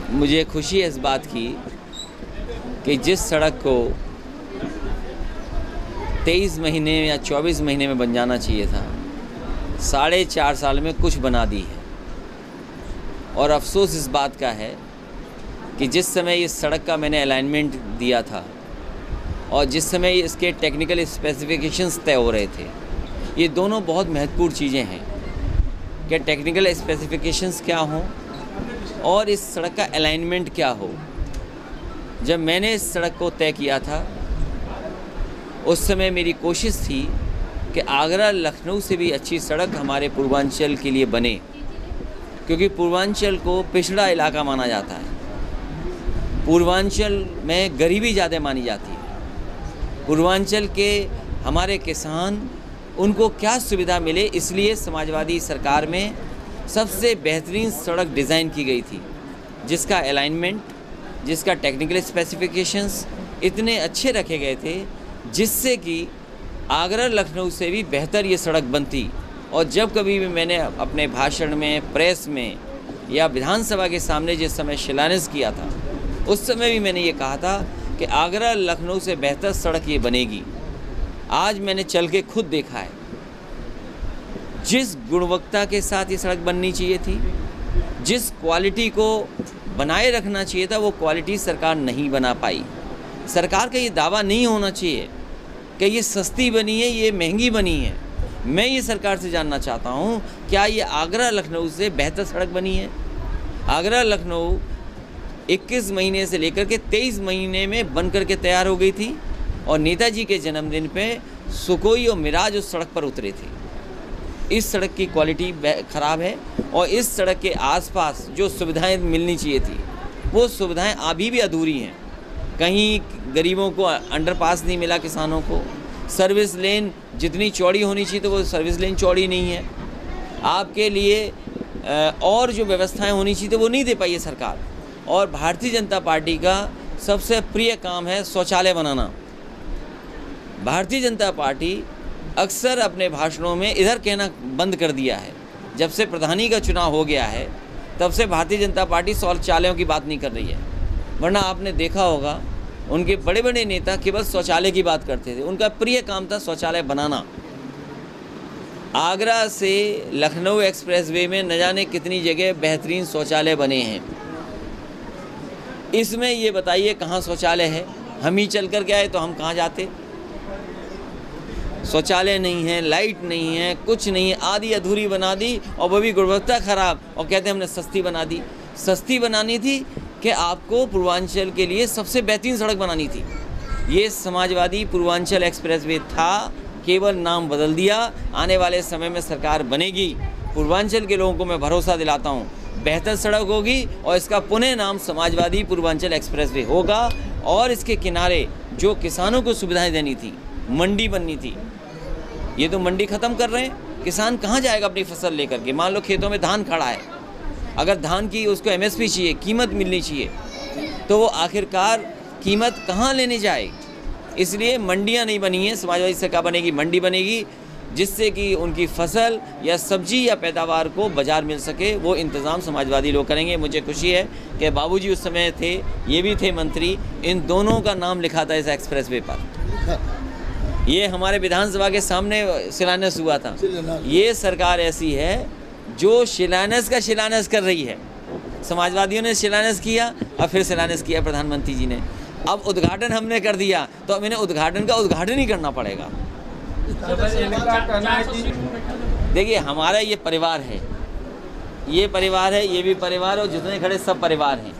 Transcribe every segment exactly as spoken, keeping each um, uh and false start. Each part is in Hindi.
मुझे खुशी है इस बात की कि जिस सड़क को तेईस महीने या चौबीस महीने में बन जाना चाहिए था, साढ़े चार साल में कुछ बना दी है। और अफसोस इस बात का है कि जिस समय इस सड़क का मैंने अलाइनमेंट दिया था और जिस समय इसके टेक्निकल स्पेसिफिकेशंस तय हो रहे थे, ये दोनों बहुत महत्वपूर्ण चीज़ें हैं कि टेक्निकल स्पेसिफिकेशंस क्या हों और इस सड़क का अलाइनमेंट क्या हो। जब मैंने इस सड़क को तय किया था उस समय मेरी कोशिश थी कि आगरा लखनऊ से भी अच्छी सड़क हमारे पूर्वांचल के लिए बने, क्योंकि पूर्वांचल को पिछड़ा इलाका माना जाता है। पूर्वांचल में गरीबी ज़्यादा मानी जाती है। पूर्वांचल के हमारे किसान, उनको क्या सुविधा मिले, इसलिए समाजवादी सरकार में सबसे बेहतरीन सड़क डिज़ाइन की गई थी, जिसका अलाइनमेंट, जिसका टेक्निकल स्पेसिफिकेशंस इतने अच्छे रखे गए थे जिससे कि आगरा लखनऊ से भी बेहतर ये सड़क बनती। और जब कभी भी मैंने अपने भाषण में, प्रेस में या विधानसभा के सामने जिस समय शिलान्यास किया था, उस समय भी मैंने ये कहा था कि आगरा लखनऊ से बेहतर सड़क ये बनेगी। आज मैंने चल के खुद देखा है, जिस गुणवत्ता के साथ ये सड़क बननी चाहिए थी, जिस क्वालिटी को बनाए रखना चाहिए था, वो क्वालिटी सरकार नहीं बना पाई। सरकार का ये दावा नहीं होना चाहिए कि ये सस्ती बनी है, ये महंगी बनी है। मैं ये सरकार से जानना चाहता हूँ, क्या ये आगरा लखनऊ से बेहतर सड़क बनी है? आगरा लखनऊ इक्कीस महीने से लेकर के तेईस महीने में बन कर के तैयार हो गई थी और नेताजी के जन्मदिन पे सुकोई और मिराज उस सड़क पर उतरे थे। इस सड़क की क्वालिटी ख़राब है और इस सड़क के आसपास जो सुविधाएं मिलनी चाहिए थी, वो सुविधाएं अभी भी अधूरी हैं। कहीं गरीबों को अंडरपास नहीं मिला, किसानों को सर्विस लेन जितनी चौड़ी होनी चाहिए तो वो सर्विस लेन चौड़ी नहीं है। आपके लिए और जो व्यवस्थाएं होनी चाहिए तो वो नहीं दे पाई है सरकार। और भारतीय जनता पार्टी का सबसे प्रिय काम है शौचालय बनाना। भारतीय जनता पार्टी अक्सर अपने भाषणों में इधर कहना बंद कर दिया है। जब से प्रधानी का चुनाव हो गया है तब से भारतीय जनता पार्टी शौचालयों की बात नहीं कर रही है, वरना आपने देखा होगा उनके बड़े बड़े नेता केवल शौचालय की बात करते थे। उनका प्रिय काम था शौचालय बनाना। आगरा से लखनऊ एक्सप्रेसवे में न जाने कितनी जगह बेहतरीन शौचालय बने हैं। इसमें ये बताइए कहाँ शौचालय है? हम ही चल कर के आए तो हम कहाँ जाते? शौचालय नहीं है, लाइट नहीं है, कुछ नहीं है, आधी अधूरी बना दी और वो भी गुणवत्ता ख़राब, और कहते हैं हमने सस्ती बना दी। सस्ती बनानी थी कि आपको पूर्वांचल के लिए सबसे बेहतरीन सड़क बनानी थी। ये समाजवादी पूर्वांचल एक्सप्रेसवे था, केवल नाम बदल दिया। आने वाले समय में सरकार बनेगी, पूर्वांचल के लोगों को मैं भरोसा दिलाता हूँ बेहतर सड़क होगी और इसका पुनः नाम समाजवादी पूर्वांचल एक्सप्रेसवे होगा। और इसके किनारे जो किसानों को सुविधाएं देनी थी, मंडी बननी थी, ये तो मंडी ख़त्म कर रहे हैं। किसान कहाँ जाएगा अपनी फसल लेकर के? मान लो खेतों में धान खड़ा है, अगर धान की उसको एमएसपी चाहिए, कीमत मिलनी चाहिए, तो वो आखिरकार कीमत कहाँ लेने जाए? इसलिए मंडियाँ नहीं बनी हैं। समाजवादी सरकार बनेगी, मंडी बनेगी, जिससे कि उनकी फसल या सब्जी या पैदावार को बाज़ार मिल सके। वो इंतज़ाम समाजवादी लोग करेंगे। मुझे खुशी है कि बाबूजी उस समय थे, ये भी थे मंत्री, इन दोनों का नाम लिखा था इस एक्सप्रेसवे पर। ये हमारे विधानसभा के सामने शिलान्यास हुआ था। ये सरकार ऐसी है जो शिलान्यास का शिलान्यास कर रही है। समाजवादियों ने शिलान्यास किया और फिर शिलान्यास किया प्रधानमंत्री जी ने। अब उद्घाटन हमने कर दिया तो अब इन्हें उद्घाटन का उद्घाटन ही करना पड़ेगा। देखिए, हमारा ये परिवार है, ये परिवार है, ये भी परिवार, और जितने खड़े सब परिवार हैं।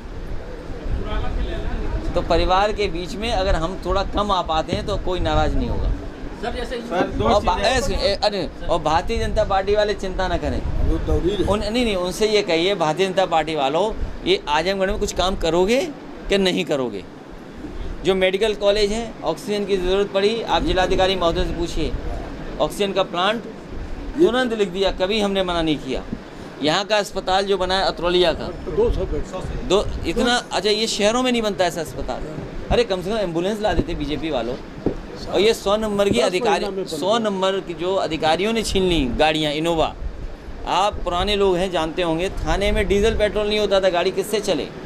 तो परिवार के बीच में अगर हम थोड़ा कम आ पाते हैं तो कोई नाराज़ नहीं होगा। सर जैसे और, अरे और भारतीय जनता पार्टी वाले चिंता ना करें। उन नहीं नहीं उनसे ये कहिए, भारतीय जनता पार्टी वालों, ये आजमगढ़ में कुछ काम करोगे कि नहीं करोगे? जो मेडिकल कॉलेज है, ऑक्सीजन की ज़रूरत पड़ी, आप जिलाधिकारी महोदय से पूछिए, ऑक्सीजन का प्लांट तुरंत लिख दिया, कभी हमने मना नहीं किया। यहाँ का अस्पताल जो बना है अतरौलिया का, दो सौ दो इतना अच्छा, ये शहरों में नहीं बनता ऐसा अस्पताल। अरे कम से कम एम्बुलेंस ला देते बीजेपी वालों। और ये सौ नंबर की अधिकारी, सौ नंबर की जो अधिकारियों ने छीन ली गाड़ियाँ, इनोवा। आप पुराने लोग हैं, जानते होंगे, थाने में डीजल पेट्रोल नहीं होता था, गाड़ी किससे चले?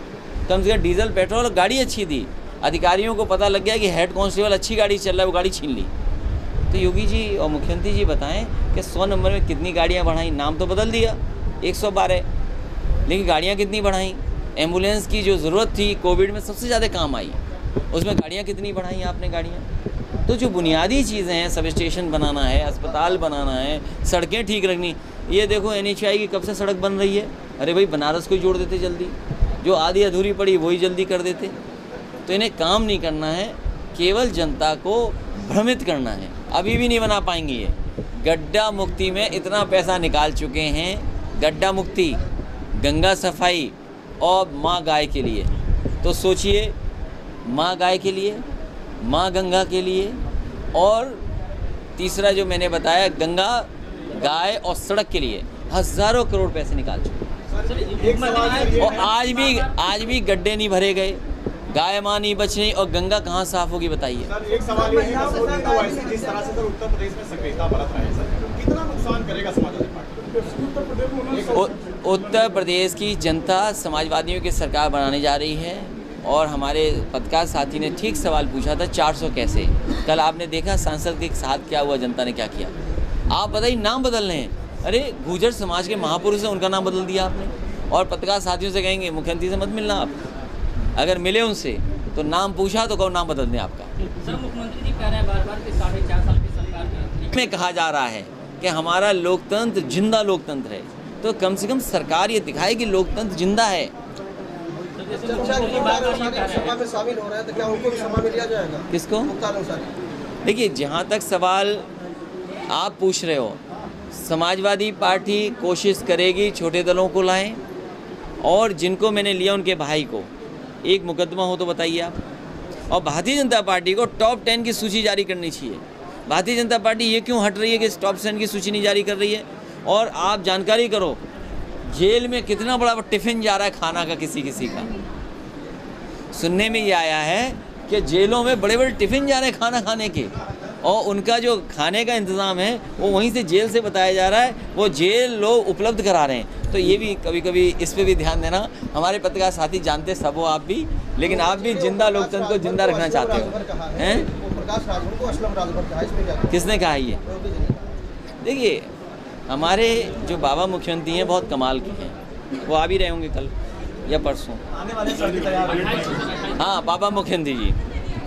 कम से कम डीजल पेट्रोल गाड़ी अच्छी थी, अधिकारियों को पता लग गया कि हेड कांस्टेबल अच्छी गाड़ी चल रहा है, वो गाड़ी छीन ली। तो योगी जी और मुख्यमंत्री जी बताएं कि सौ नंबर में कितनी गाड़ियां बढ़ाई, नाम तो बदल दिया एक सौ बारह, लेकिन गाड़ियां कितनी बढ़ाई। एम्बुलेंस की जो ज़रूरत थी कोविड में सबसे ज़्यादा काम आई, उसमें गाड़ियां कितनी बढ़ाई आपने गाड़ियां। तो जो बुनियादी चीज़ें हैं, सब स्टेशन बनाना है, अस्पताल बनाना है, सड़कें ठीक रखनी, ये देखो एन एच आई की कब से सड़क बन रही है। अरे भाई बनारस को जोड़ देते जल्दी, जो आधी अधूरी पड़ी वही जल्दी कर देते। तो इन्हें काम नहीं करना है, केवल जनता को भ्रमित करना है। अभी भी नहीं बना पाएंगे ये। गड्ढा मुक्ति में इतना पैसा निकाल चुके हैं, गड्ढा मुक्ति, गंगा सफाई और माँ गाय के लिए। तो सोचिए, माँ गाय के लिए, माँ गंगा के लिए, और तीसरा जो मैंने बताया गंगा, गाय और सड़क के लिए हज़ारों करोड़ पैसे निकाल चुके। और आज भी आज भी गड्ढे नहीं भरे गए, गाय माँ नहीं बच रही, और गंगा कहाँ साफ होगी बताइए। एक सवाल ये है कि जिस तरह से उत्तर प्रदेश में सक्रियता बरत रहा है सर, कितना नुकसान करेगा समाजवादी पार्टी? उत्तर प्रदेश की जनता समाजवादियों की सरकार बनाने जा रही है। और हमारे पत्रकार साथी ने ठीक सवाल पूछा था, चार सौ कैसे। कल आपने देखा सांसद के साथ क्या हुआ, जनता ने क्या किया। आप बताइए, नाम बदल रहे हैं। अरे गुर्जर समाज के महापुरुष हैं, उनका नाम बदल दिया आपने। और पत्रकार साथियों से कहेंगे मुख्यमंत्री से मत मिलना आप, अगर मिले उनसे तो नाम पूछा तो कहो नाम बदल दें आपका। सर मुख्यमंत्री जी कह रहे हैं बार बार कि साढ़े चार साल की सरकार में कहा जा रहा है कि हमारा लोकतंत्र जिंदा लोकतंत्र है, तो कम से कम सरकार ये दिखाए कि लोकतंत्र जिंदा है। शामिल हो रहे हैं तो क्या उनको भी समा में लिया जाएगा? किसको? देखिए, जहाँ तक सवाल आप पूछ रहे हो, समाजवादी पार्टी कोशिश करेगी छोटे दलों को लाएं, और जिनको मैंने लिया उनके भाई को एक मुकदमा हो तो बताइए आप। और भारतीय जनता पार्टी को टॉप टेन की सूची जारी करनी चाहिए। भारतीय जनता पार्टी ये क्यों हट रही है कि टॉप टेन की सूची नहीं जारी कर रही है? और आप जानकारी करो, जेल में कितना बड़ा टिफ़िन जा रहा है खाना का, किसी किसी का। सुनने में ये आया है कि जेलों में बड़े बड़े टिफ़िन जा रहे हैं खाना खाने के, और उनका जो खाने का इंतज़ाम है वो वहीं से जेल से बताया जा रहा है, वो जेल लोग उपलब्ध करा रहे हैं। तो ये भी कभी कभी इस पे भी ध्यान देना। हमारे पत्रकार साथी जानते सब हो आप भी, लेकिन आप भी जिंदा लोकतंत्र को जिंदा रखना चाहते हो हैं। किसने कहा ये? देखिए, हमारे जो बाबा मुख्यमंत्री हैं बहुत कमाल के हैं, वो आ भी रहे होंगे कल या परसों। हाँ, बाबा मुख्यमंत्री जी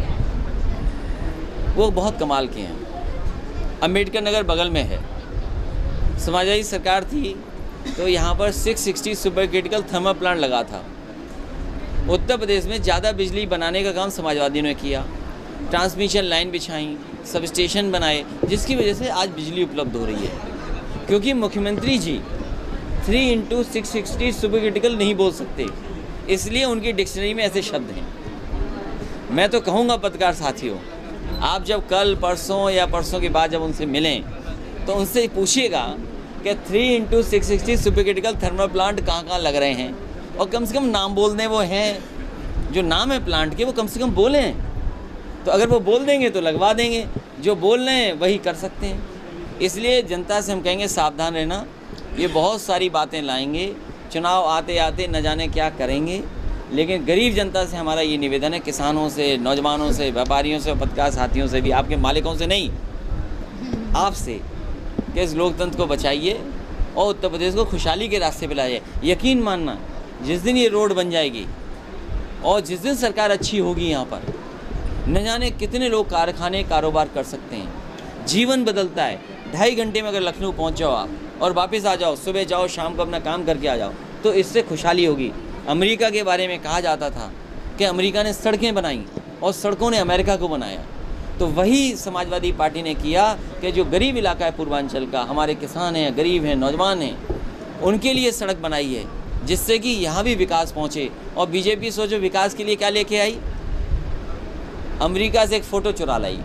वो बहुत कमाल के हैं। अम्बेडकर नगर बगल में है, समाजवादी सरकार थी तो यहाँ पर छह सौ साठ सुपर क्रिटिकल थर्मल प्लांट लगा था। उत्तर प्रदेश में ज़्यादा बिजली बनाने का काम समाजवादियों ने किया, ट्रांसमिशन लाइन बिछाई, सब स्टेशन बनाए, जिसकी वजह से आज बिजली उपलब्ध हो रही है। क्योंकि मुख्यमंत्री ji three into six sixty super critical नहीं बोल सकते, इसलिए उनकी डिक्शनरी में ऐसे शब्द हैं। मैं तो कहूँगा पत्रकार साथियों, आप जब कल परसों या परसों के बाद जब उनसे मिलें तो उनसे पूछिएगा कि three into six sixty super critical thermal plant कहाँ कहाँ लग रहे हैं, और कम से कम नाम बोल दें। वो हैं जो नाम है प्लांट के, वो कम से कम बोलें। तो अगर वो बोल देंगे तो लगवा देंगे, जो बोल रहे हैं वही कर सकते हैं। इसलिए जनता से हम कहेंगे सावधान रहना, ये बहुत सारी बातें लाएंगे, चुनाव आते आते न जाने क्या करेंगे। लेकिन गरीब जनता से हमारा ये निवेदन है, किसानों से, नौजवानों से, व्यापारियों से, पत्रकार साथियों से भी, आपके मालिकों से नहीं, आपसे, कि इस लोकतंत्र को बचाइए और उत्तर प्रदेश को खुशहाली के रास्ते पे लाइए। यकीन मानना, जिस दिन ये रोड बन जाएगी और जिस दिन सरकार अच्छी होगी, यहाँ पर न जाने कितने लोग कारखाने कारोबार कर सकते हैं। जीवन बदलता है। ढाई घंटे में अगर लखनऊ पहुँच जाओ आप और वापस आ जाओ, सुबह जाओ शाम को अपना काम करके आ जाओ, तो इससे खुशहाली होगी। अमेरिका के बारे में कहा जाता था कि अमेरिका ने सड़कें बनाई और सड़कों ने अमेरिका को बनाया, तो वही समाजवादी पार्टी ने किया कि जो गरीब इलाका है पूर्वांचल का, हमारे किसान हैं, गरीब हैं, नौजवान हैं, उनके लिए सड़क बनाई है, जिससे कि यहाँ भी विकास पहुँचे। और बीजेपी सोचो विकास के लिए क्या लेके आई, अमेरिका से एक फ़ोटो चुरा लाई,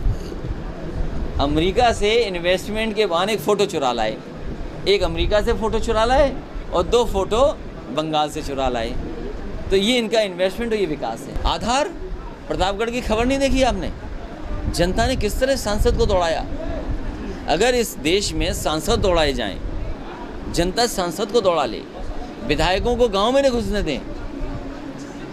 अमेरिका से इन्वेस्टमेंट के बहाने एक फ़ोटो चुरा लाए, एक अमेरिका से फ़ोटो चुरा लाए और दो फोटो बंगाल से चुरा लाए। तो ये इनका इन्वेस्टमेंट और ये विकास है। आधार प्रतापगढ़ की खबर नहीं देखी आपने? जनता ने किस तरह सांसद को दौड़ाया। अगर इस देश में सांसद दौड़ाए जाएं, जनता सांसद को दौड़ा ले, विधायकों को गांव में न घुसने दें,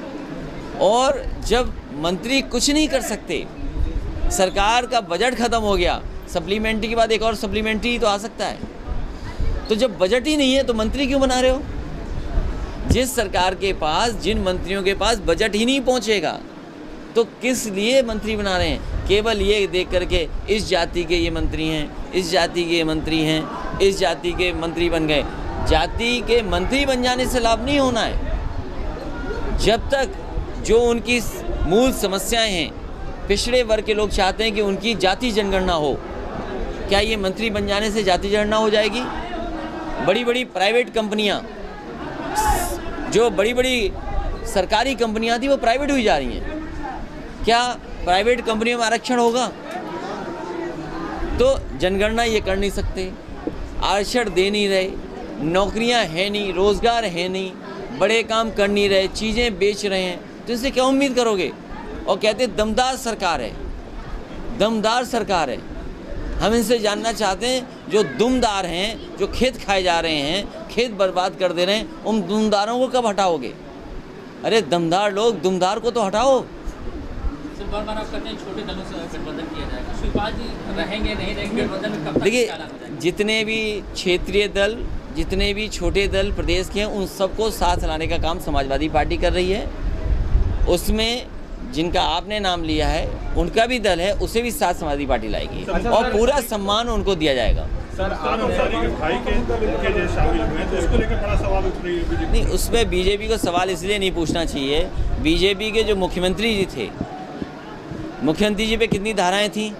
और जब मंत्री कुछ नहीं कर सकते, सरकार का बजट ख़त्म हो गया, सप्लीमेंट्री के बाद एक और सप्लीमेंट्री तो आ सकता है, तो जब बजट ही नहीं है तो मंत्री क्यों बना रहे हो? जिस सरकार के पास, जिन मंत्रियों के पास बजट ही नहीं पहुंचेगा, तो किस लिए मंत्री बना रहे हैं? केवल ये देख करके इस जाति के ये मंत्री हैं, इस जाति के ये मंत्री हैं, इस जाति के मंत्री बन गए। जाति के मंत्री बन जाने से लाभ नहीं होना है। जब तक जो उनकी मूल समस्याएं हैं, पिछड़े वर्ग के लोग चाहते हैं कि उनकी जाति जनगणना हो। क्या ये मंत्री बन जाने से जाति जनगणना हो जाएगी? बड़ी बड़ी प्राइवेट कंपनियां, जो बड़ी बड़ी सरकारी कंपनियां थी वो प्राइवेट हुई जा रही हैं। क्या प्राइवेट कंपनियों में आरक्षण होगा? तो जनगणना ये कर नहीं सकते, आरक्षण दे नहीं रहे, नौकरियां है नहीं, रोज़गार है नहीं, बड़े काम कर नहीं रहे, चीज़ें बेच रहे हैं, तो इससे क्या उम्मीद करोगे? और कहते दमदार सरकार है, दमदार सरकार है। हम इनसे जानना चाहते हैं, जो दुमदार हैं, जो खेत खाए जा रहे हैं, खेत बर्बाद कर दे रहे हैं, उन दुमदारों को कब हटाओगे? अरे दमदार लोग, दुमदार को तो हटाओ। सिर्फ बार बार आप कहते हैं छोटे दलों से गठबंधन किया जाएगा, शिवपाल जी रहेंगे नहीं रहेंगे गठबंधन में? कब तक देखिए, क्या होगा? जितने भी क्षेत्रीय दल, जितने भी छोटे दल प्रदेश के हैं, उन सबको साथ लाने का काम समाजवादी पार्टी कर रही है। उसमें जिनका आपने नाम लिया है, उनका भी दल है, उसे भी साथ समाजवादी पार्टी लाएगी और पूरा सम्मान उनको दिया जाएगा। सर, आप के भाई के के जो शामिल हुए तो उसको लेकर बड़ा सवाल उठ रही है बीजेपी। नहीं, उसमें बीजेपी को सवाल इसलिए नहीं पूछना चाहिए। बीजेपी के जो मुख्यमंत्री जी थे, मुख्यमंत्री जी पे कितनी धाराएं थी?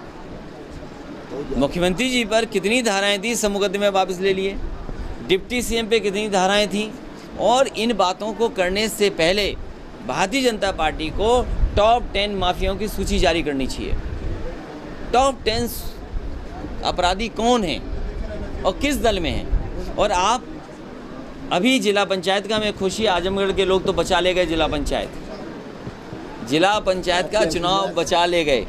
मुख्यमंत्री जी पर कितनी धाराएं थी? सब मुकदमे वापस ले लिए। डिप्टी सीएम पे कितनी धाराएं थी? और इन बातों को करने से पहले भारतीय जनता पार्टी को टॉप टेन माफियाओं की सूची जारी करनी चाहिए। टॉप टेन अपराधी कौन हैं और किस दल में हैं? और आप अभी जिला पंचायत का हमें खुशी, आजमगढ़ के लोग तो बचा ले गए, जिला पंचायत जिला पंचायत का चुनाव बचा ले गए।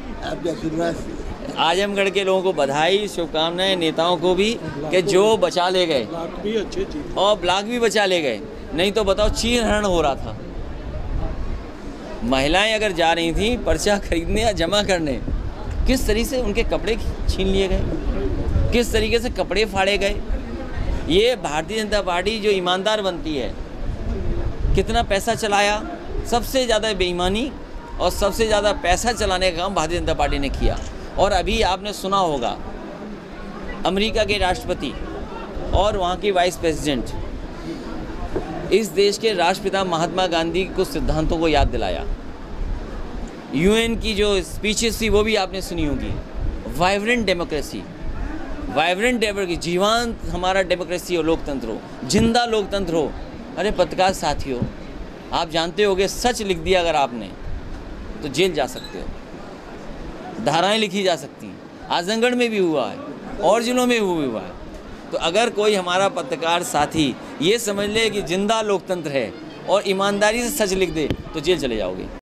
आजमगढ़ के लोगों को बधाई, शुभकामनाएं, नेताओं को भी, कि जो बचा ले गए और ब्लॉक भी बचा ले गए। नहीं तो बताओ, चीर हरण हो रहा था। महिलाएं अगर जा रही थी पर्चा खरीदने या जमा करने, किस तरीके से उनके कपड़े छीन लिए गए, किस तरीके से कपड़े फाड़े गए। ये भारतीय जनता पार्टी जो ईमानदार बनती है, कितना पैसा चलाया, सबसे ज़्यादा बेईमानी और सबसे ज़्यादा पैसा चलाने का काम भारतीय जनता पार्टी ने किया। और अभी आपने सुना होगा, अमेरिका के राष्ट्रपति और वहाँ की वाइस प्रेसिडेंट इस देश के राष्ट्रपिता महात्मा गांधी को सिद्धांतों को याद दिलाया। यूएन की जो स्पीचेस थी वो भी आपने सुनी होगी। वाइब्रेंट डेमोक्रेसी, वाइब्रेंट डेमोक्रेसी, जीवंत हमारा डेमोक्रेसी हो, लोकतंत्र हो, जिंदा लोकतंत्र हो। अरे पत्रकार साथियों, आप जानते होगे, सच लिख दिया अगर आपने तो जेल जा सकते हो, धाराएं लिखी जा सकती हैं। आजमगढ़ में भी हुआ है और जिलों में भी हुआ है। तो अगर कोई हमारा पत्रकार साथी ये समझ ले कि जिंदा लोकतंत्र है और ईमानदारी से सच लिख दे, तो जेल चले जाओगे।